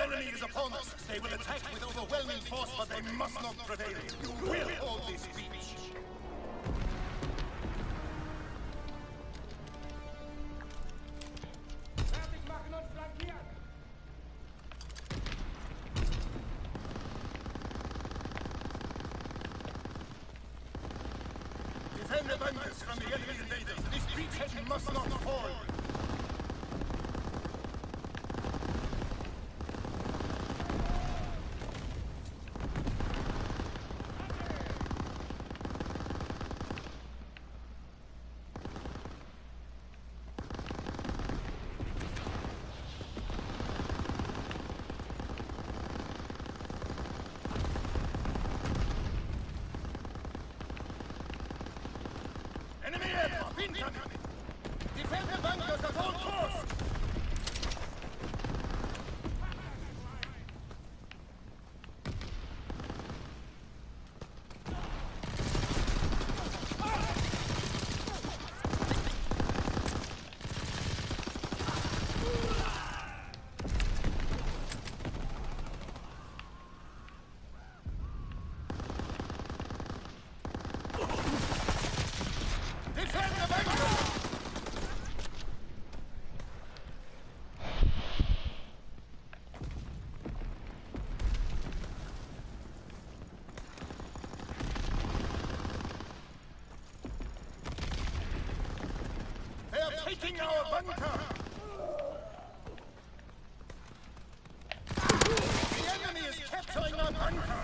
enemy is upon us. They will attack with overwhelming force, but they must not prevail. You will hold this beach. Fertig machen und flankieren! Defend the bunkers from the enemy invaders. This beachhead must not fall. Enemy aircraft incoming! Defend the bunkers at all costs! Defend the bunkers! They are taking our bunker! The enemy is capturing our bunker!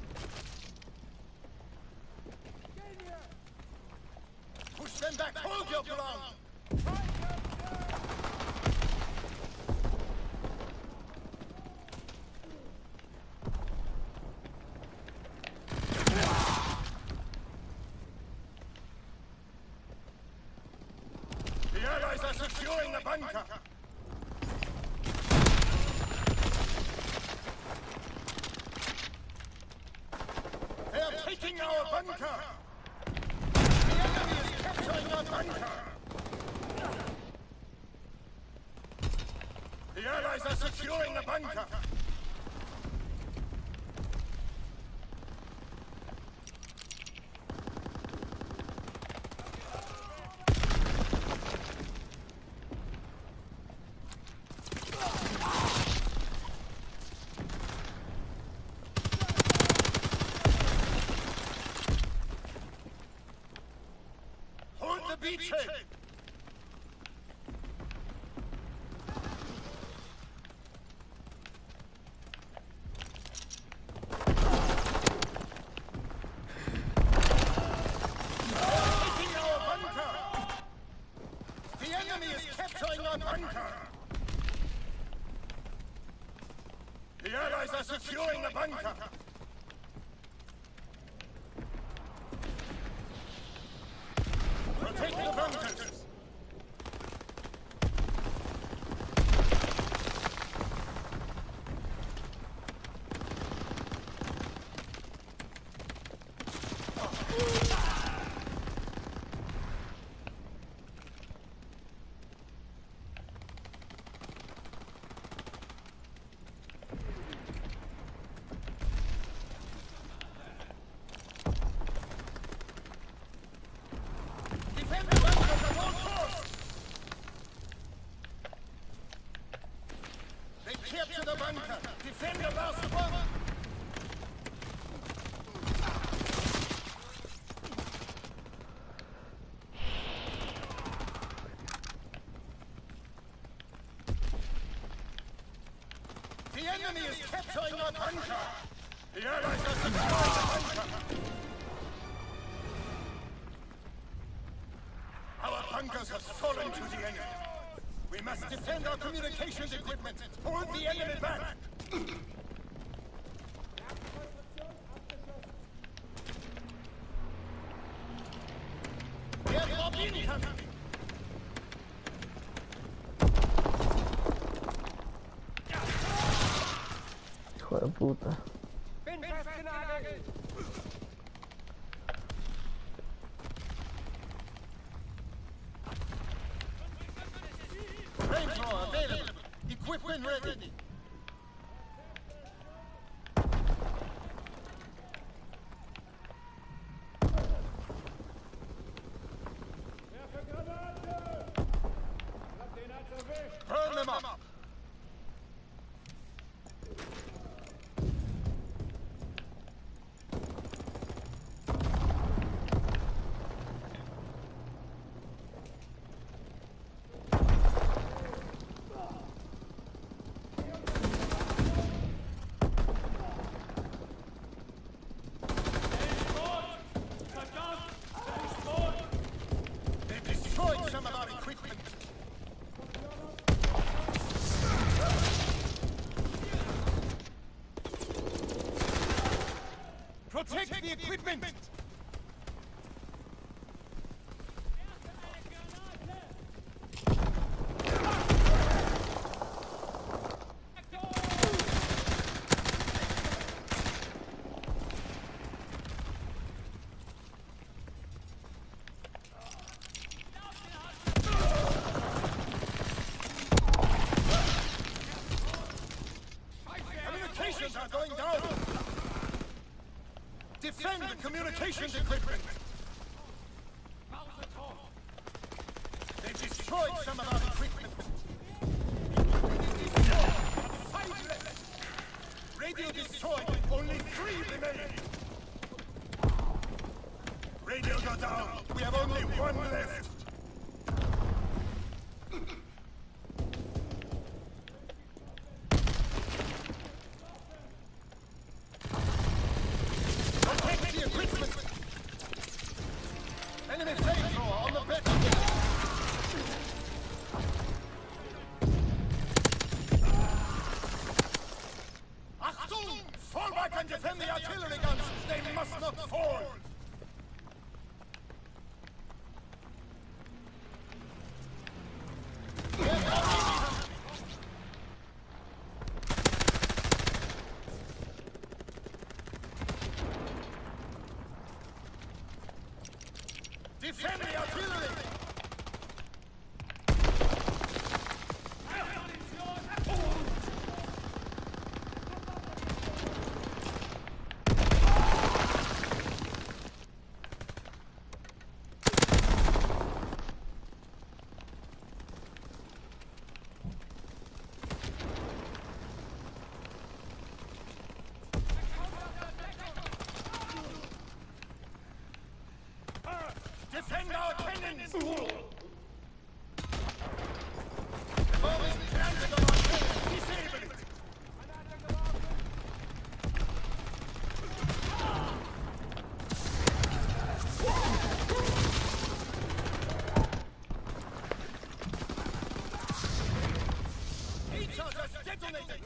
Push them back! Hold your ground! The Allies are securing the bunker! They are taking our bunker! The enemy is capturing our bunker! The Allies are securing the bunker! Hold the beachhead! Taking our bunker! The enemy is capturing our bunker! The Allies are securing the bunker! Protect the bunkers! Defend the bunkers at all costs! They capture the bunker! Defend the last one! The enemy is capturing our bunker! The Allies are securing the bunker! Our bunkers have fallen to the enemy. We must defend our communications equipment. Hold the enemy back. Aircraft incoming. Hijo de puta. Bin festgenagelt! Flamethrower available. Equipment ready. some of our equipment. Protect the equipment! Communications are going down! Defend the communications equipment! They destroyed some of our equipment! Five left! Radio destroyed! Only 3 remain! Radios are down! We have only 1 left! Enemy flamethrower on the bed! Achtung! Fall back and defend the artillery guns! They must not fall! Defend the artillery! Defend our cannons! The bomb is planted on our cannon! Disable it! Each are just detonated!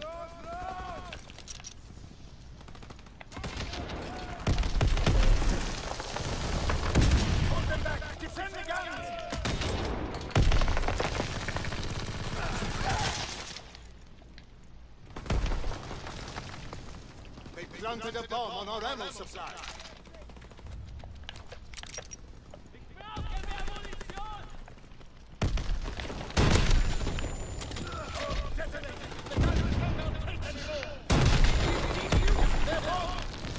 Defend the guns! They planted a bomb on our ammo supply. Detonated! The guns cannot take anymore! Defuse their bomb!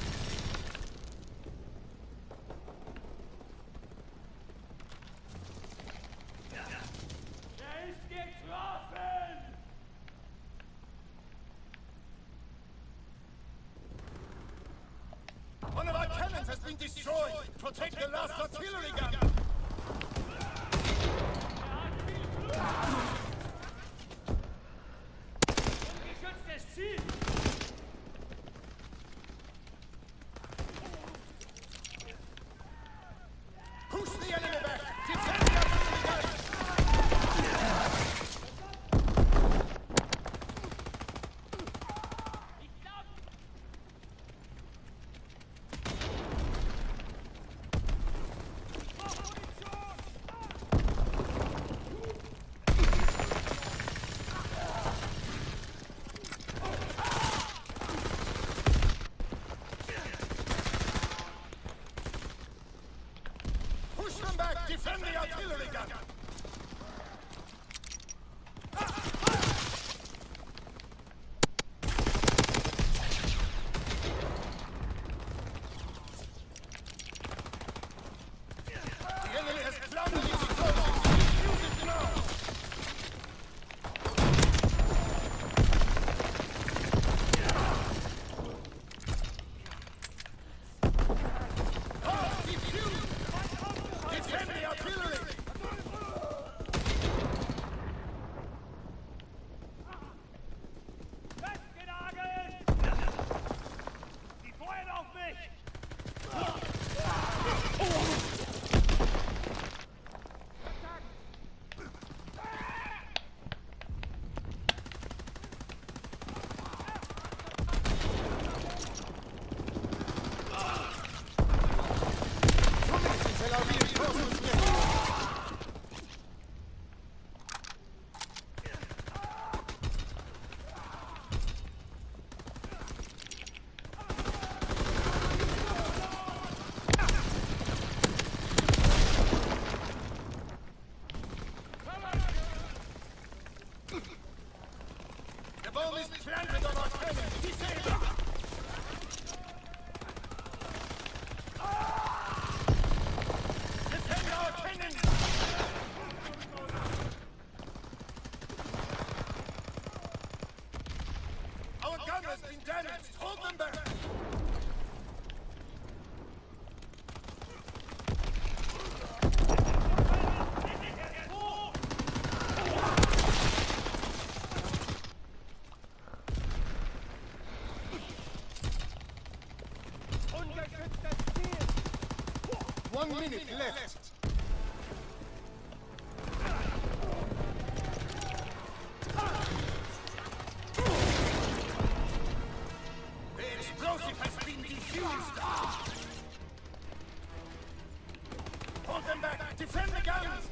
One of our cannons has been destroyed! Protect the last artillery gun! Ungeschütztes Ziel! Push the enemy back! Defend the artillery gun! landed on our cannon! Disable! Defend our cannon! Our gun has been damaged! Hold them back! One minute left. The explosive has been defused. Hold them back. Defend the guns.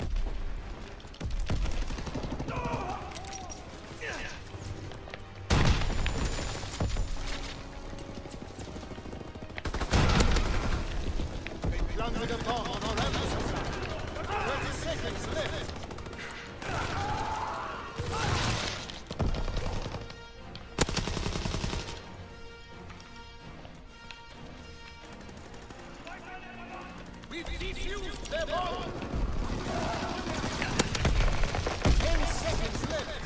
Planted a bomb on our enemy's side. 30 seconds left. We've defused their bomb. 10 seconds left.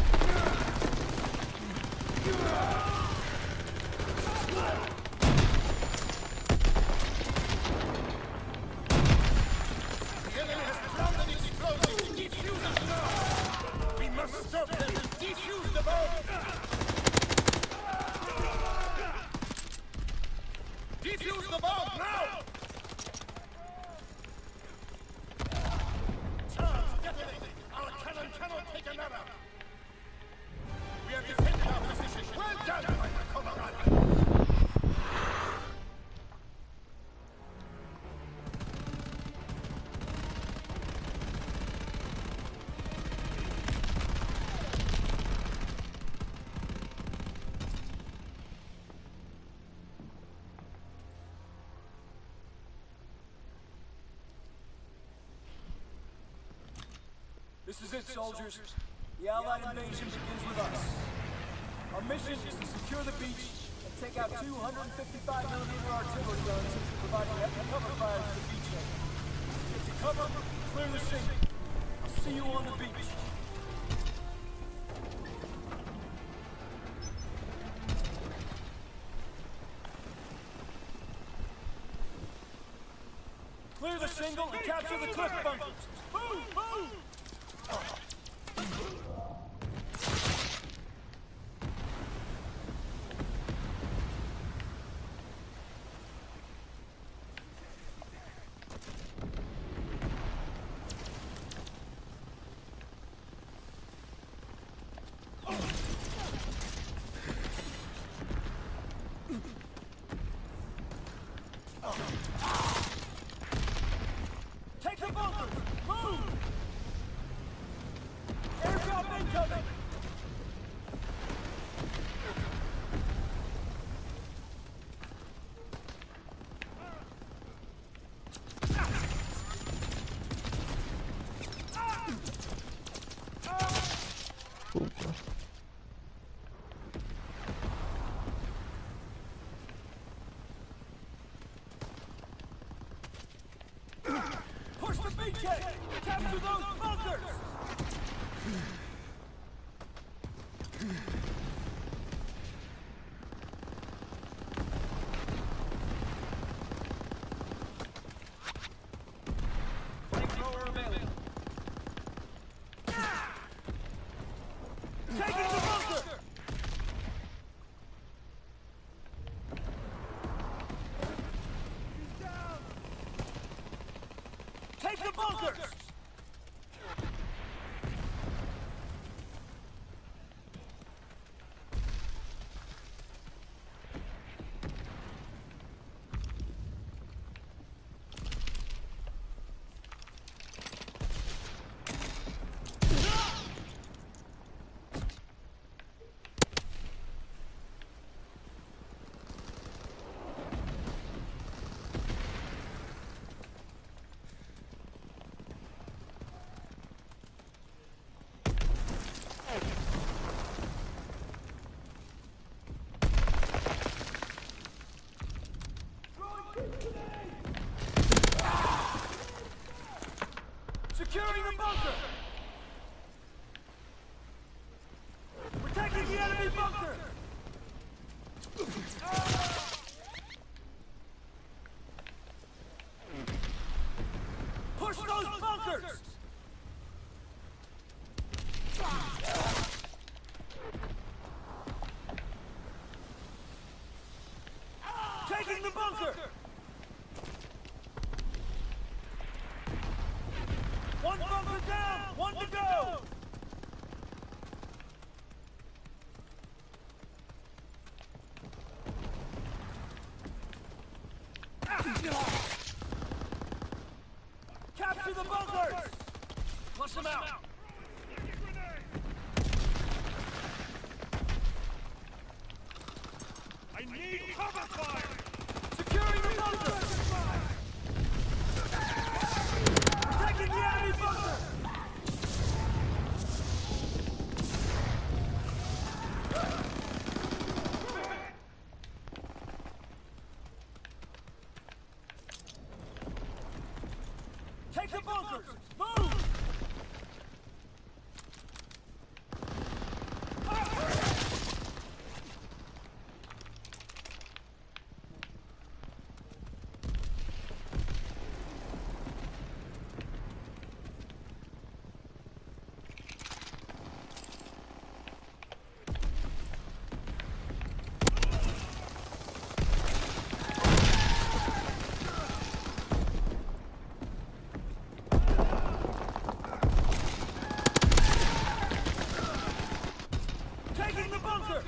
Stop them and defuse the bomb! Defuse the bomb now! Charge detonate! Our cannon cannot take another! We have defended our position! Well done, my Colorado! This is it, soldiers. The Allied invasion begins with us. Our mission is to secure the beach and take out 255mm artillery guns, providing heavy cover fire to the beachhead. Get to cover, clear the shingle. I'll see you on the beach. Clear the shingle and capture the cliff bunkers. Move! Move! Take the bunker! Move! Airdrop incoming! Push the beachhead! Capture those bunkers! Flamethrower available. Taking the bunker! He's down! Take the bunkers! Securing the bunker! We're taking the enemy bunker! Push those bunkers! Taking the bunker! One bunker down! One to go! Capture the bunkers! Flush them out! I need cover fire! Securing the bunker! Taking the enemy bunker! Take the bunkers! Move! Taking the bunker!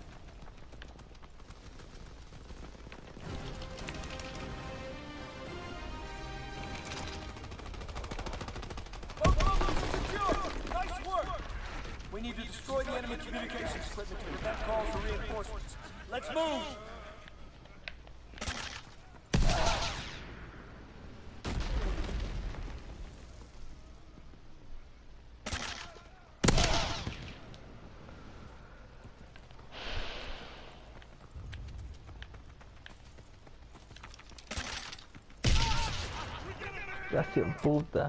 Both bunkers are secure! Nice work! We need to destroy the enemy communications equipment to prevent calls for reinforcements. Let's move! Gracias, puta.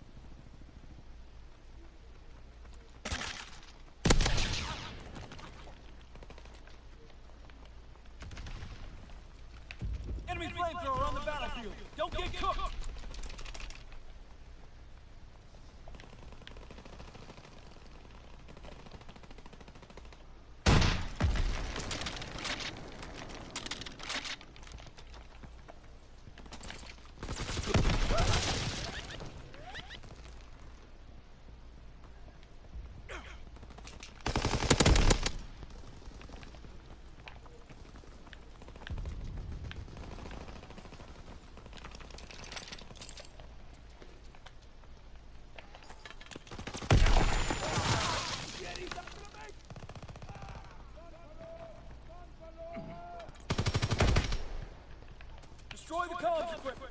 Enemy flamethrower on the battlefield! Don't get cooked! Destroy the comms equipment!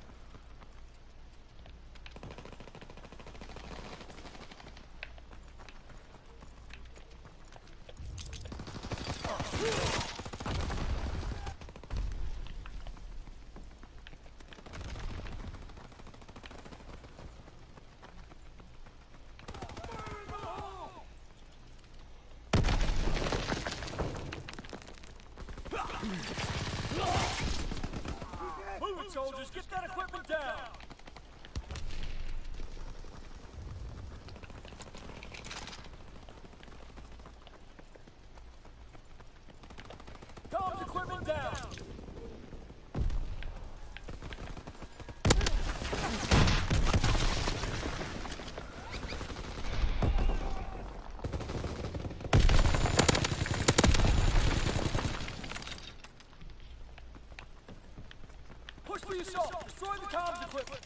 Move it, soldiers! Get that equipment down! Comms equipment down! Push for the assault! Destroy the comms equipment!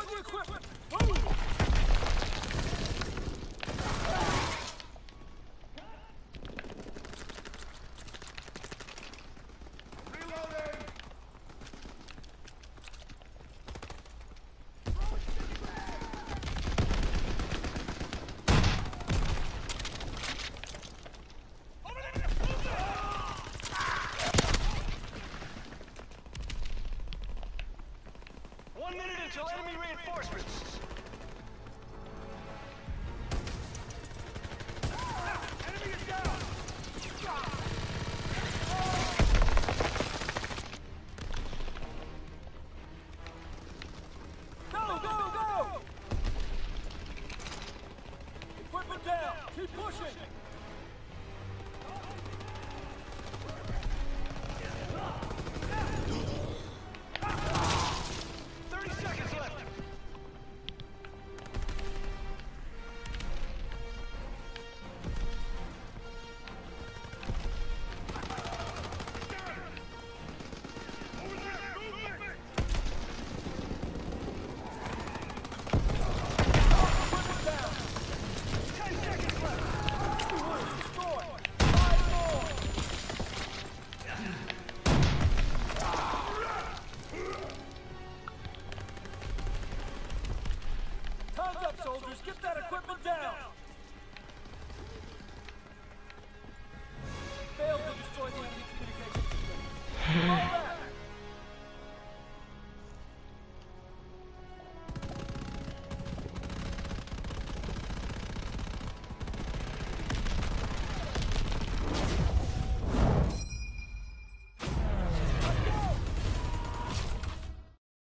the equipment! Move! Reloading! One minute until enemy reinforcements. Enemy is down! Go, go, go! Equipment down! Keep pushing!